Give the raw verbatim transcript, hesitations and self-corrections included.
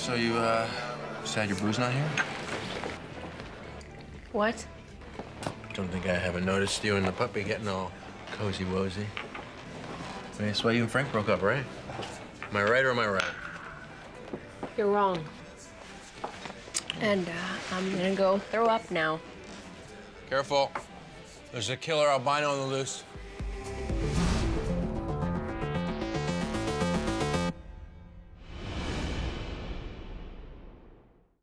So you, uh, sad your brew's not here? What? Don't think I haven't noticed you and the puppy getting all cozy-wozy. I mean, that's why you and Frank broke up, right? Am I right or am I right? You're wrong. And uh, I'm gonna go throw up now. Careful. There's a killer albino on the loose.